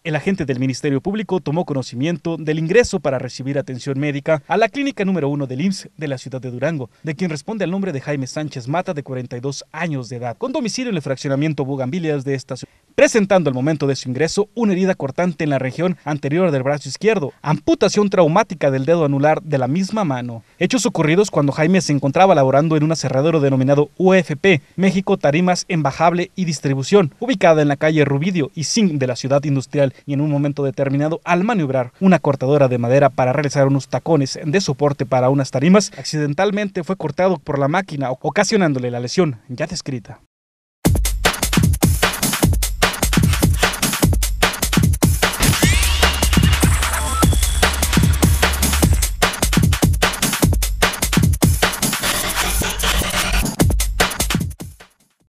El agente del Ministerio Público tomó conocimiento del ingreso para recibir atención médica a la clínica número 1 del IMSS de la ciudad de Durango, de quien responde al nombre de Jaime Sánchez Mata, de 42 años de edad, con domicilio en el fraccionamiento Bugambilias de esta ciudad, presentando al momento de su ingreso una herida cortante en la región anterior del brazo izquierdo, amputación traumática del dedo anular de la misma mano. Hechos ocurridos cuando Jaime se encontraba laborando en un aserradero denominado UFP, México Tarimas Embajable y Distribución, ubicada en la calle Rubidio y Zinc de la ciudad industrial, y en un momento determinado, al maniobrar una cortadora de madera para realizar unos tacones de soporte para unas tarimas, accidentalmente fue cortado por la máquina, ocasionándole la lesión ya descrita.